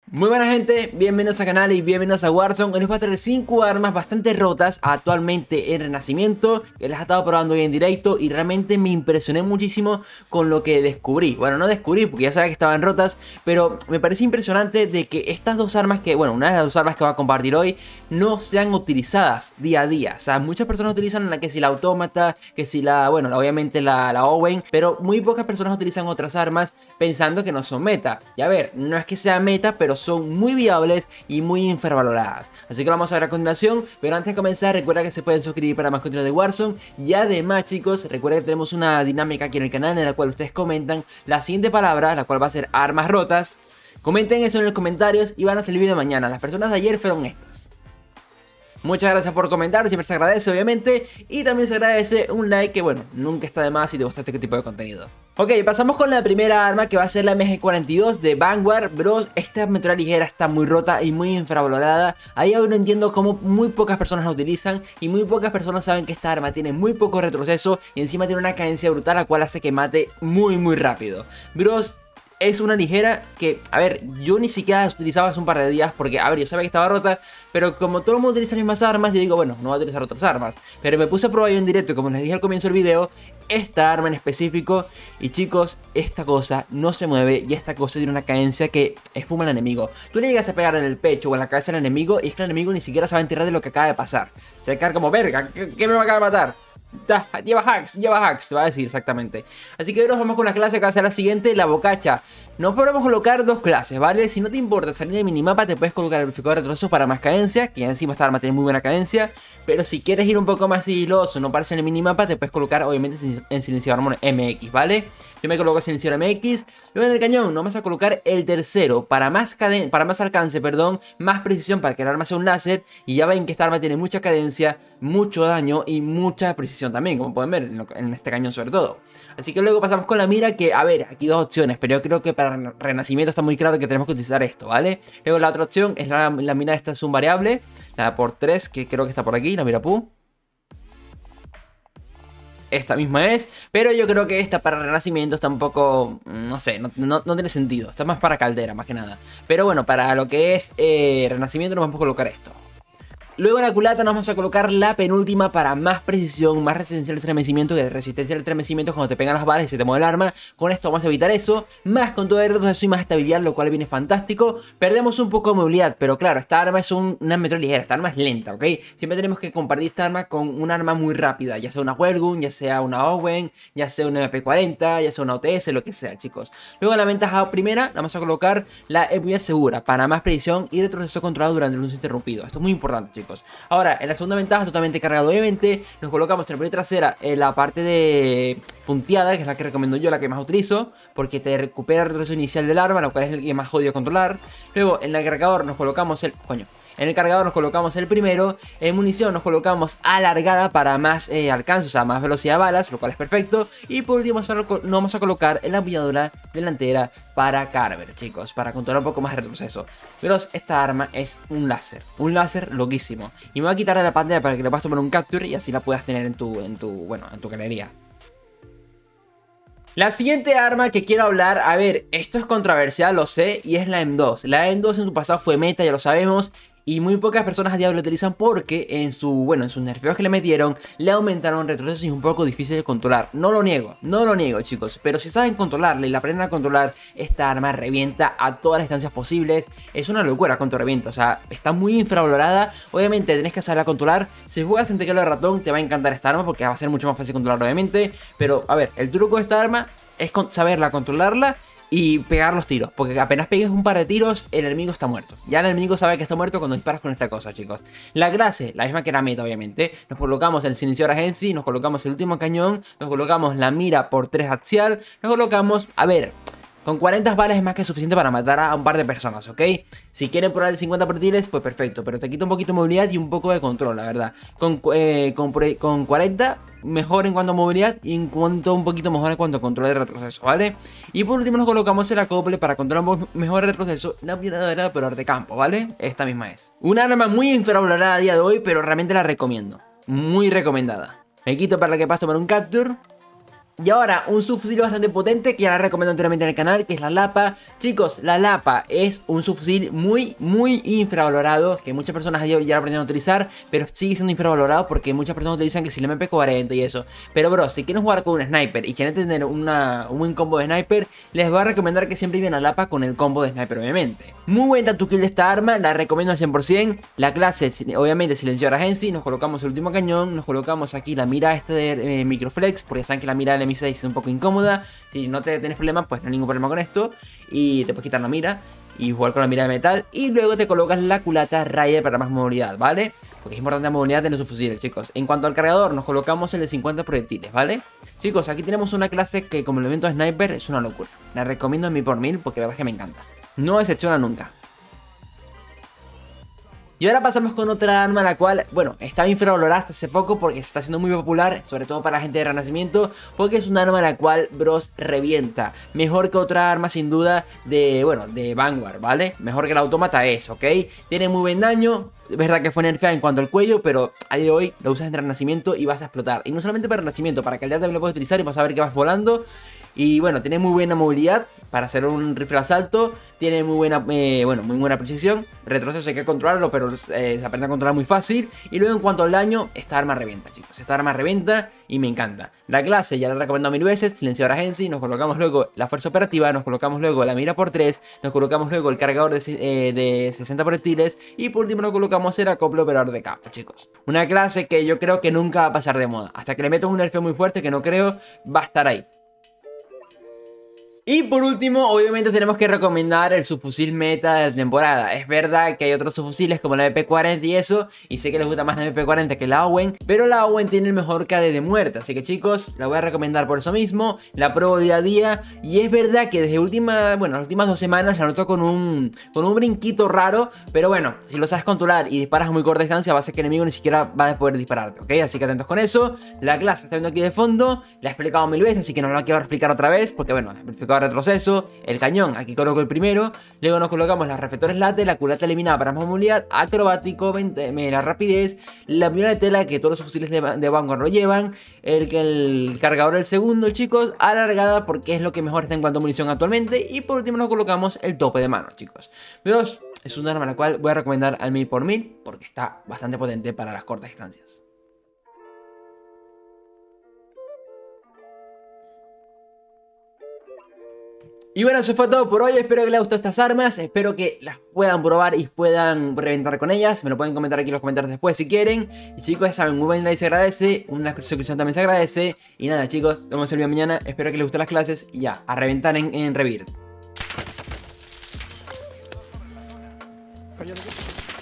Muy buena gente, bienvenidos al canal y bienvenidos a Warzone. Hoy les voy a traer 5 armas bastante rotas actualmente en Renacimiento, que las he estado probando hoy en directo y realmente me impresioné muchísimo con lo que descubrí. Bueno, no descubrí porque ya sabía que estaban rotas, pero me parece impresionante de que estas dos armas que, bueno, una de las dos armas que voy a compartir hoy no sean utilizadas día a día. O sea, muchas personas utilizan la que si la autómata, que si la, bueno, obviamente la Owen, pero muy pocas personas utilizan otras armas pensando que no son meta. Y a ver, no es que sea meta, pero son muy viables y muy infravaloradas. Así que lo vamos a ver a continuación, pero antes de comenzar recuerda que se pueden suscribir para más contenido de Warzone. Y además, chicos, recuerda que tenemos una dinámica aquí en el canal en la cual ustedes comentan la siguiente palabra, la cual va a ser armas rotas. Comenten eso en los comentarios y van a salir video mañana. Las personas de ayer fueron estas. Muchas gracias por comentar, siempre se agradece obviamente. Y también se agradece un like que bueno, nunca está de más si te gusta este tipo de contenido. Ok, pasamos con la primera arma que va a ser la MG42 de Vanguard. Bros, esta metralla ligera está muy rota y muy infravalorada. Ahí aún no entiendo cómo muy pocas personas la utilizan. Y muy pocas personas saben que esta arma tiene muy poco retroceso. Y encima tiene una cadencia brutal la cual hace que mate muy rápido. Bros, es una ligera que, a ver, yo ni siquiera la utilizaba hace un par de días porque, a ver, yo sabía que estaba rota, pero como todo el mundo utiliza las mismas armas, yo digo, bueno, no voy a utilizar otras armas. Pero me puse a probar yo en directo, como les dije al comienzo del video, esta arma en específico. Y chicos, esta cosa no se mueve y esta cosa tiene una cadencia que espuma al enemigo. Tú le llegas a pegar en el pecho o en la cabeza al enemigo y es que el enemigo ni siquiera se va a enterar de lo que acaba de pasar. Se va a quedar como, verga, ¿qué me va a acabar de matar? Lleva hacks, te va a decir exactamente. Así que ahora vamos con la clase que va a ser la siguiente, la bocacha. No podemos colocar dos clases, ¿vale? Si no te importa salir del minimapa, te puedes colocar el amplificador de retroceso para más cadencia, que ya encima esta arma tiene muy buena cadencia. Pero si quieres ir un poco más sigiloso, no aparece en el minimapa, te puedes colocar obviamente en silenciador MX, ¿vale? Yo me coloco silenciador MX. Luego en el cañón nos vamos a colocar el tercero para más alcance, perdón, más precisión para que el arma sea un láser. Y ya ven que esta arma tiene mucha cadencia, mucho daño y mucha precisión también, como pueden ver en este cañón sobre todo. Así que luego pasamos con la mira, que a ver, aquí dos opciones, pero yo creo que para Renacimiento está muy claro que tenemos que utilizar esto, ¿vale? Luego la otra opción es la mira, esta es un variable, la por 3, que creo que está por aquí, la mira Pu. Esta misma es, pero yo creo que esta para Renacimiento está un poco, no sé, no tiene sentido. Está más para caldera, más que nada. Pero bueno, para lo que es Renacimiento nos vamos a colocar esto. Luego en la culata nos vamos a colocar la penúltima para más precisión, más resistencia al estremecimiento, que resistencia al estremecimiento cuando te pegan las balas y se te mueve el arma. Con esto vamos a evitar eso, más control de retroceso y más estabilidad, lo cual viene fantástico. Perdemos un poco de movilidad, pero claro, esta arma es una metralla ligera, esta arma es lenta, ¿ok? Siempre tenemos que compartir esta arma con un arma muy rápida, ya sea una Wellgun, ya sea una Owen, ya sea una MP40, ya sea una OTS, lo que sea, chicos. Luego en la ventaja primera, la vamos a colocar la movilidad segura, para más precisión y retroceso controlado durante el uso interrumpido. Esto es muy importante, chicos. Ahora, en la segunda ventaja, totalmente cargado obviamente, nos colocamos en la primera trasera en la parte de punteada, que es la que recomiendo yo, la que más utilizo, porque te recupera el retroceso inicial del arma, lo cual es el que más jodido controlar. Luego, en el cargador nos colocamos en el cargador nos colocamos el primero. En munición nos colocamos alargada para más alcance, o sea, más velocidad de balas, lo cual es perfecto. Y por último nos vamos a colocar en la empuñadura delantera para Carver, chicos, para controlar un poco más de retroceso. Pero esta arma es un láser loquísimo. Y me voy a quitar de la pantalla para que le puedas tomar un capture y así la puedas tener en tu galería. La siguiente arma que quiero hablar, a ver, esto es controversial, lo sé, y es la M2. La M2 en su pasado fue meta, ya lo sabemos. Y muy pocas personas a día de hoy lo utilizan porque en sus nerfeos que le metieron le aumentaron retrocesos y es un poco difícil de controlar. No lo niego, chicos. Pero si saben controlarla y la aprenden a controlar, esta arma revienta a todas las distancias posibles. Es una locura cuánto revienta, o sea, está muy infravalorada. Obviamente tenés que saberla controlar. Si juegas en teclado de ratón te va a encantar esta arma porque va a ser mucho más fácil controlar obviamente. Pero a ver, el truco de esta arma es saberla controlarla y pegar los tiros, porque apenas pegues un par de tiros, el enemigo está muerto. Ya el enemigo sabe que está muerto cuando disparas con esta cosa, chicos. La clase, la misma que la meta, obviamente. Nos colocamos el silenciador agency, nos colocamos el último cañón, nos colocamos la mira por 3 axial, nos colocamos, a ver, con 40 balas es más que suficiente para matar a un par de personas, ¿ok? Si quieren probar el 50 proyectiles, pues perfecto, pero te quita un poquito de movilidad y un poco de control, la verdad. Con 40, mejor en cuanto a movilidad y un poquito mejor en cuanto a control de retroceso, ¿vale? Y por último nos colocamos el acople para controlar mejor el retroceso, la empuñadura pero de campo, ¿vale? Esta misma es. Una arma muy infravalorada a día de hoy, pero realmente la recomiendo. Muy recomendada. Me quito para que puedas tomar un capture. Y ahora, un subfusil bastante potente que ya la recomiendo anteriormente en el canal, que es la Lapa. Chicos, la Lapa es un subfusil muy infravalorado, que muchas personas ya lo aprendieron a utilizar, pero sigue siendo infravalorado porque muchas personas utilizan que si el MP40 y eso. Pero bro, si quieren jugar con un sniper y quieren tener un buen combo de sniper, les voy a recomendar que siempre lleven la Lapa con el combo de sniper, obviamente. Muy buen tacto kill de esta arma, la recomiendo al 100%. La clase, obviamente, silenciadora agency, nos colocamos el último cañón, nos colocamos aquí la mira esta de microflex, porque saben que la mira del M6 es un poco incómoda. Si no te tienes problemas, pues no hay ningún problema con esto. Y te puedes quitar la mira y jugar con la mira de metal. Y luego te colocas la culata Rider para más movilidad, ¿vale? Porque es importante la movilidad de nuestros fusiles, chicos. En cuanto al cargador, nos colocamos el de 50 proyectiles, ¿vale? Chicos, aquí tenemos una clase que como elemento de sniper es una locura. La recomiendo en 1000 porque la verdad es que me encanta. No decepciona nunca. Y ahora pasamos con otra arma la cual, bueno, estaba infravalorada hasta hace poco porque se está haciendo muy popular, sobre todo para la gente de Renacimiento, porque es un arma la cual, bros, revienta. Mejor que otra arma sin duda de, bueno, de Vanguard, ¿vale? Mejor que el autómata es, ¿ok? Tiene muy buen daño. Es verdad que fue nerfeada en cuanto al cuello, pero a día de hoy lo usas en Renacimiento y vas a explotar. Y no solamente para Renacimiento, para calidad también lo puedes utilizar y vas a ver que vas volando. Y bueno, tiene muy buena movilidad para hacer un rifle de asalto. Tiene muy buena, muy buena precisión. Retroceso hay que controlarlo, pero se aprende a controlar muy fácil. Y luego en cuanto al daño, esta arma revienta, chicos. Esta arma revienta y me encanta. La clase ya la he recomendado 1000 veces. Silenciadora agency. Nos colocamos luego la fuerza operativa. Nos colocamos luego la mira por 3. Nos colocamos luego el cargador de 60 proyectiles. Y por último nos colocamos el acople operador de campo, chicos. Una clase que yo creo que nunca va a pasar de moda. Hasta que le meto un nerfeo muy fuerte, que no creo, va a estar ahí. Y por último, obviamente tenemos que recomendar el subfusil meta de la temporada. Es verdad que hay otros subfusiles como la MP40 y eso, y sé que les gusta más la MP40 que la Owen, pero la Owen tiene el mejor KD de muerte, así que chicos, la voy a recomendar por eso mismo. La pruebo día a día, y es verdad que desde las últimas 2 semanas la noto con un brinquito raro, pero bueno, si lo sabes controlar y disparas a muy corta distancia, va a ser que el enemigo ni siquiera va a poder dispararte, ¿ok? Así que atentos con eso. La clase está viendo aquí de fondo, la he explicado 1000 veces, así que no la quiero explicar otra vez, porque bueno, he explicado retroceso, el cañón, aquí coloco el primero, luego nos colocamos los reflectores late, la culata eliminada para más movilidad, acrobático, la rapidez, la mira de tela que todos los fusiles de Vanguard lo llevan, el cargador del segundo, chicos, alargada porque es lo que mejor está en cuanto a munición actualmente, y por último nos colocamos el tope de mano, chicos. Veos, es un arma la cual voy a recomendar al 1000 por 1000 porque está bastante potente para las cortas distancias. Y bueno, eso fue todo por hoy, espero que les gustó estas armas, espero que las puedan probar y puedan reventar con ellas, me lo pueden comentar aquí en los comentarios después si quieren. Y chicos, ya saben, un buen like se agradece, una suscripción también se agradece. Y nada chicos, nos vemos el video mañana, espero que les gusten las clases y ya, a reventar en Rebirth.